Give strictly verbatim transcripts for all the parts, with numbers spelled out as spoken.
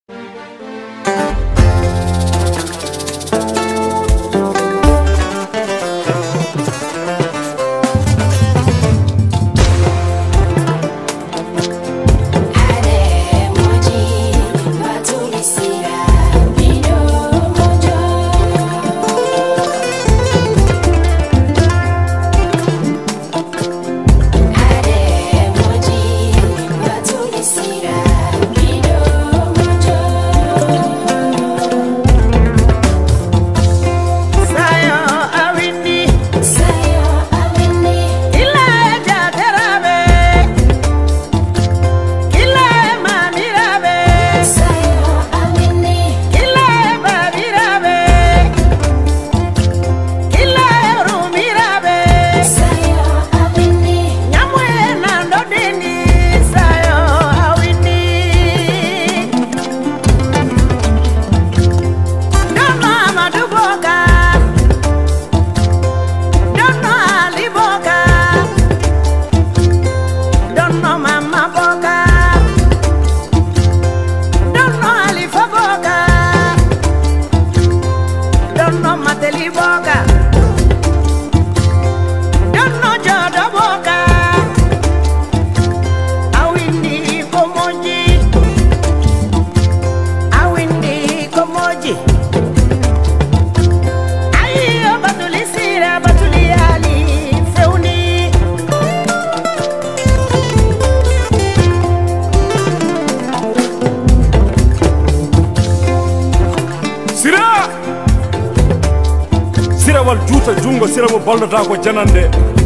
Jungo siramo ballata ko janande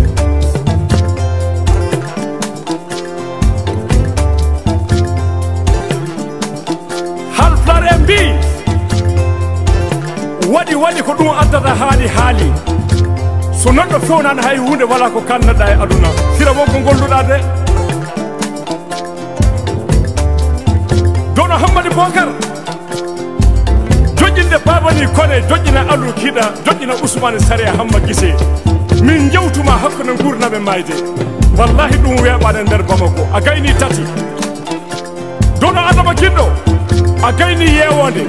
hal flare mbi wadi wadi ko dum addata haali haali so noddo fewnan hay hunde wala ko kannada e aduna siramo ko golluda de dono hammadi bokar jojjinde babani kone jojjina ALOU KIDA jojjina Ousmane Sarre Hama Guisse min jewtuma hakkude gurnabe mayde wallahi dum weeɓade nder Bamako a gayni tati dono adama kiddo a gayni yewonde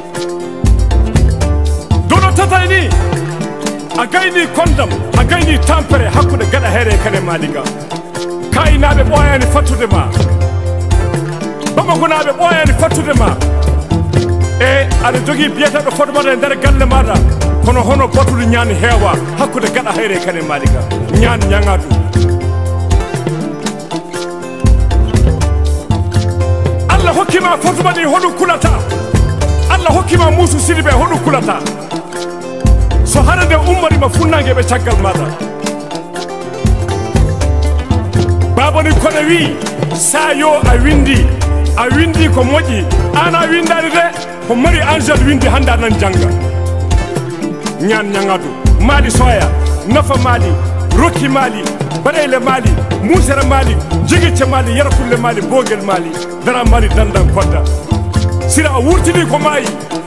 dono tatayni a gayni kondam a gayni tampere hakkude gada here kane maliga kayinaɓe ɓoyani fattude ma Bamako naɓe ɓoyani fattude ma e aɗa jogui biyeteɗo fotmata e nder galle maɗa kono hono Batoulye Niane heewa hakkude gaɗa hayre kane maliga Niane ñagatu Allah hokkima Fatoumata hoɗum kulata Allah hokkima Moussou Sidibé hoɗum kulata so hara nde ummarima funnagueɓe caggal maɗa Babani Kone wi sa yo a windi a windi ko moƴƴi an a windani de ko mari angel windi handa nan janga Niane ñagatu Mali soya nafa Mali rokki Mali baɗeyle Mali musere Mali jigicce Mali yarakulle Mali bogel Mali dara Mali dandan kodda sira a wurtini ko mayi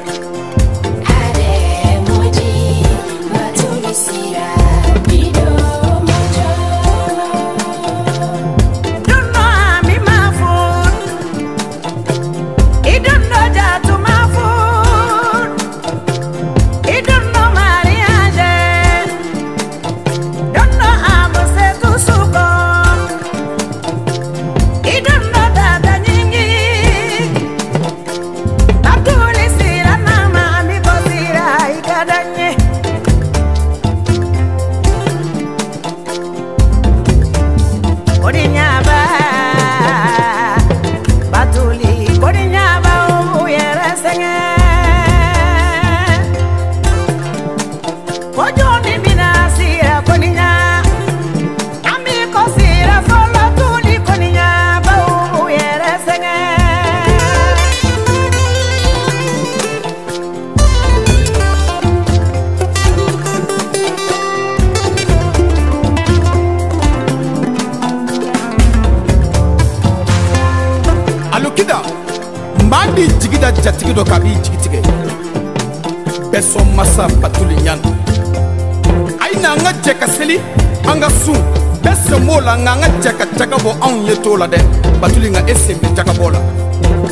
jatigi do kabi jigitige beso masa Batoulye Niane aina nga jeka seli anga su beso mola nga nga jeka jaka bo an yeto la de Batoulye nga ese me jaka bola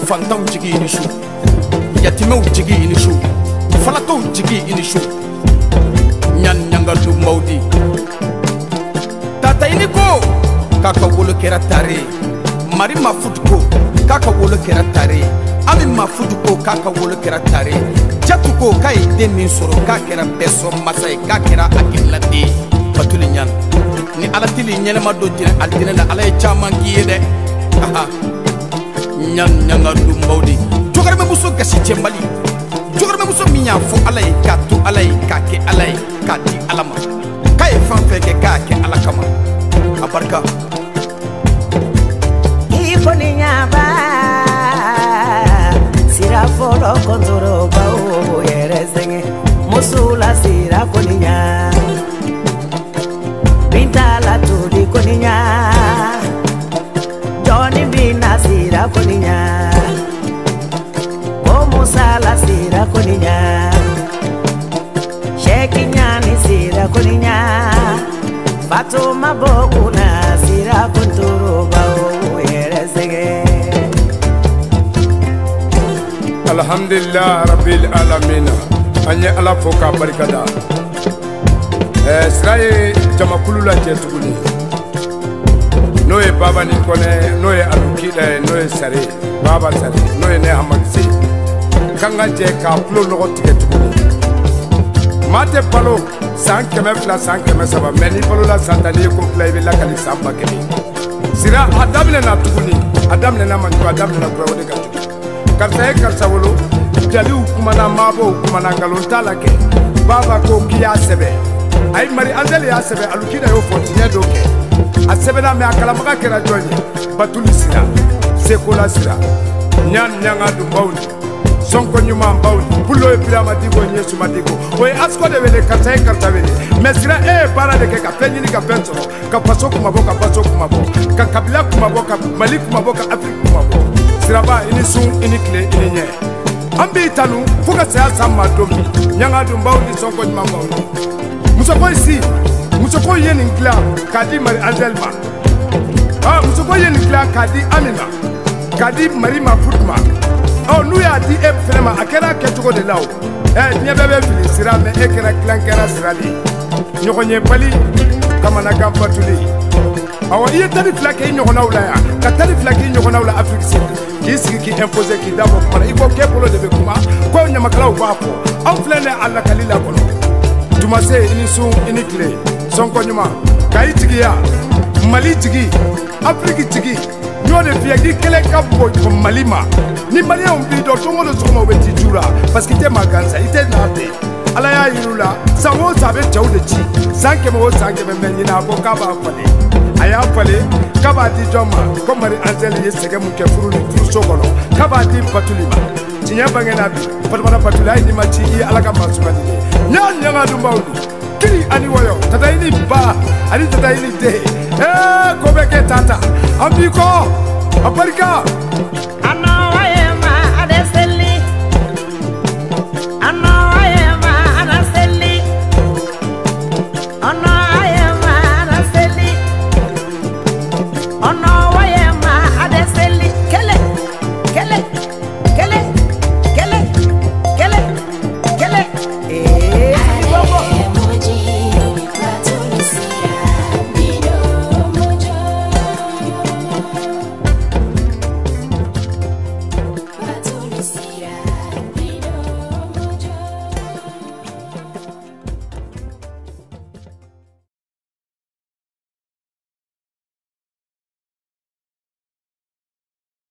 fantanw jigi ini su yatimew jigi ini su falatow jigi ini su nyan nyanga du maudi tata ini ko kaka wolo kera tare mari ma futuko kaka wolo kera tare ami ma futuko kaka wolo kera tare jatu ko kai den min soro ka kera beso masai ka kera akilla de batuli nyan ni ala tili nyene ma do dina aldina la ala chama giede aha nyan nyanga du maudi jogare me muso gasi chembali jogare me muso minya fo alay ka tu alay ka ke alay ka di alama kay fan fe ke ka ke alakama aparka ifoni nyaba sira folo konzoro bawo yerezenge musula sira koninya bintala tudi koninya Johnny bina sira koninya Komo sala sira koninya Sheki nyani sira koninya Fatuma bokuna sira kunturu bao yerezege Alhamdulillah Rabbil Alamin Anya ala foka barikada Eh siraye jamakulu la jetuguni Noye Babani Kone, noye ALOU KIDA, noye Sarre, Baba Sarre, noye ne Hama Guisse. Kanga je ka pulo logo tige tuguni. Mate palo san keme fila san keme saba meni palo la santani ko fila ibe la kali samba kemi. Sira adamle na tuguni, adamle na manju, adamle na kura wode ka tuguni. Karsa e karsa wolo, jali ukumana mabo ukumana ngalonta lake. Baba ko kiya sebe. Ay mari andele ya sebe ALOU KIDA yo fontinye doke. A sebena me akalamaga kera joye batuli sira sekola sira nyan nyanga du bawni sonko nyuma bawni pulo e pirama digo nyesu madigo oy asko de wele kata e kata wele mesira e bara de ke ka penyi ni ka penso ka paso kuma boka paso kuma bo ka kabila kuma boka malik kuma boka afrika kuma bo sira ba ini sun ini kle ini nye ambi tanu fuka sa sama domi nyanga du bawni sonko nyuma bawni musoko isi Musoko yeni nkla kadi mari Angelma. Ah musoko yeni nkla kadi Amina. Kadi mari Mafutma. Oh nous ya di e frema akera ketuko de law. Eh nyebebe fili sira me ekera klankera sirali. Nyokonye pali kama na gampatuli. Awa iye tadi flake nyokona ulaya. Ka tadi flake nyokona ula Afrique Sud. Kisi ki impose ki dabo kuma iko kepolo de bekuma ko nyamakala ubapo. Am flene alla kalila kono. Tumase ini sun ini kle. Sonko nyuma kai tigiya Mali tigi Afrique tigi nyode fiagi kele kapo ko Malima ni Mali on bi do tongo do somo beti jura parce que te maganza ite nate ala ya yirula sawo sabe chawde chi sanke mo sanke be men na ko kaba fale aya fale kaba di joma ko mari Angel yesege mu ke furu ni furu sokono kaba di patulima tinya bangena bi patmana patulai ni machi ala ka masukani nyan nyanga du mawdu Kiri ani woyo, tata ini ba, ani tata ini de. Eh, kobeke tata, ambiko, aparika, ana.